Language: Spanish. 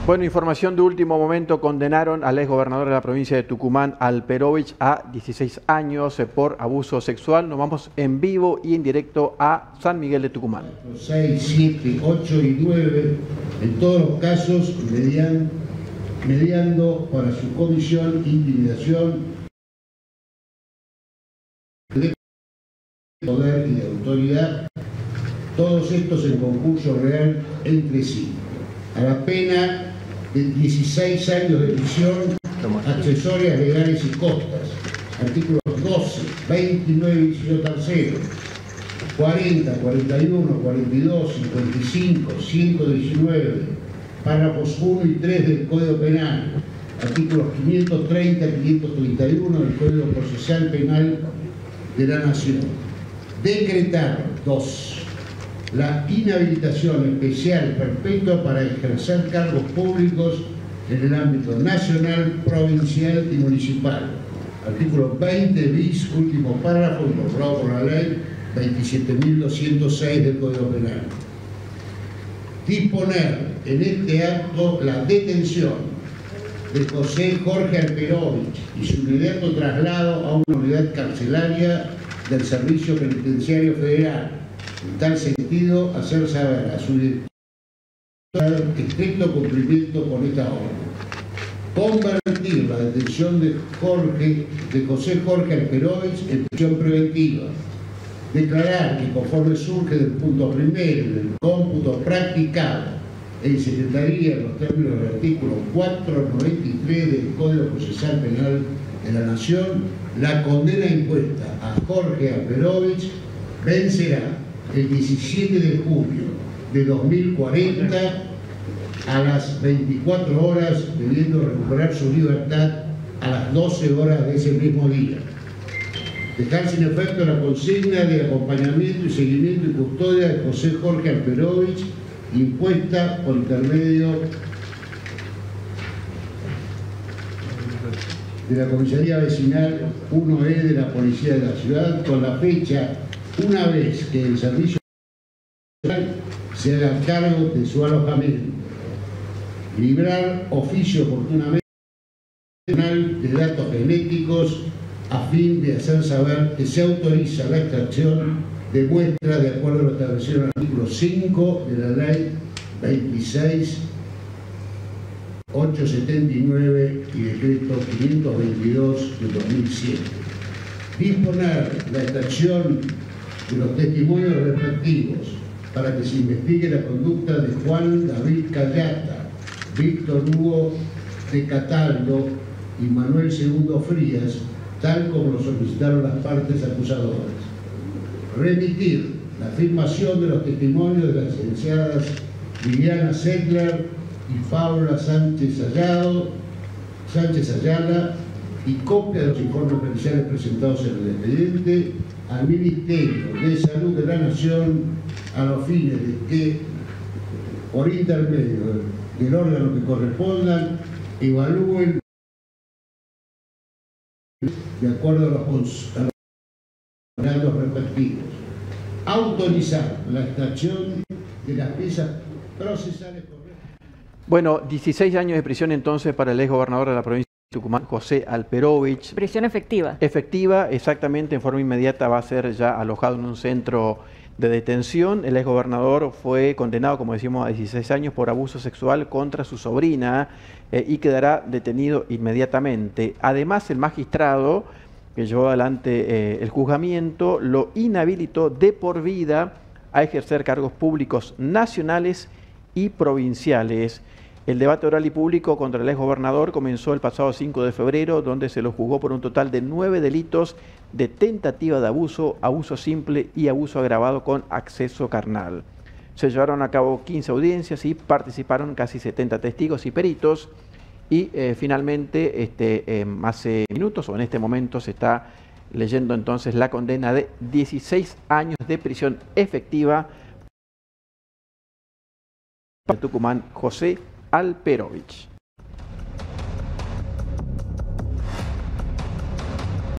Bueno, información de último momento, condenaron al exgobernador de la provincia de Tucumán, Alperovich, a 16 años por abuso sexual. Nos vamos en vivo y en directo a San Miguel de Tucumán. 6, 7, 8 y 9, en todos los casos, mediando para su comisión, intimidación, de poder y de autoridad, todos estos en concurso real entre sí, a la pena de 16 años de prisión, accesorias legales y costas, artículos 12, 29, inciso tercero, 40, 41, 42, 55, 119, párrafos 1 y 3 del Código Penal, artículos 530, 531 del Código Procesal Penal de la Nación. Decretar, 2. La inhabilitación especial perpetua para ejercer cargos públicos en el ámbito nacional, provincial y municipal. Artículo 20 bis, último párrafo, incorporado por la ley 27.206 del Código Penal. Disponer en este acto la detención de José Jorge Alperovich y su inmediato traslado a una unidad carcelaria del Servicio Penitenciario Federal. En tal sentido, hacer saber a su director estricto cumplimiento con esta orden. Convertir la detención de José Jorge Alperovich en prisión preventiva. Declarar que conforme surge del punto primero del cómputo practicado en secretaría en los términos del artículo 493 del Código Procesal Penal de la Nación, la condena impuesta a Jorge Alperovich vencerá el 17 de junio de 2040 a las 24 horas, debiendo recuperar su libertad a las 12 horas de ese mismo día. Dejar sin efecto la consigna de acompañamiento y seguimiento y custodia de José Jorge Alperovich, impuesta por intermedio de la Comisaría Vecinal 1E de la Policía de la Ciudad, con la fecha, una vez que el servicio se haga cargo de su alojamiento. Librar oficio oportunamente de datos genéticos a fin de hacer saber que se autoriza la extracción de muestras de acuerdo a lo establecido en el artículo 5 de la ley 26.879 y decreto 522 de 2007. Disponer la extracción de los testimonios respectivos para que se investigue la conducta de Juan David Callata, Víctor Hugo de Cataldo y Manuel Segundo Frías, tal como lo solicitaron las partes acusadoras. Remitir la afirmación de los testimonios de las licenciadas Liliana Settler y Paula Sánchez Ayala y copia de los informes periciales presentados en el expediente al Ministerio de Salud de la Nación a los fines de que, por intermedio del órgano que correspondan, evalúen de acuerdo a los datos respectivos. Autorizar la extracción de las piezas procesales correctas. Bueno, 16 años de prisión entonces para el exgobernador de la provincia de Tucumán, José Alperovich. Prisión efectiva. Efectiva, exactamente, en forma inmediata va a ser ya alojado en un centro de detención. El exgobernador fue condenado, como decimos, a 16 años por abuso sexual contra su sobrina y quedará detenido inmediatamente. Además, el magistrado que llevó adelante el juzgamiento lo inhabilitó de por vida a ejercer cargos públicos nacionales y provinciales. El debate oral y público contra el exgobernador comenzó el pasado 5 de febrero, donde se lo juzgó por un total de 9 delitos de tentativa de abuso, abuso simple y abuso agravado con acceso carnal. Se llevaron a cabo 15 audiencias y participaron casi 70 testigos y peritos. Y finalmente, hace minutos o en este momento se está leyendo entonces la condena de 16 años de prisión efectiva para Tucumán, José Alperovich.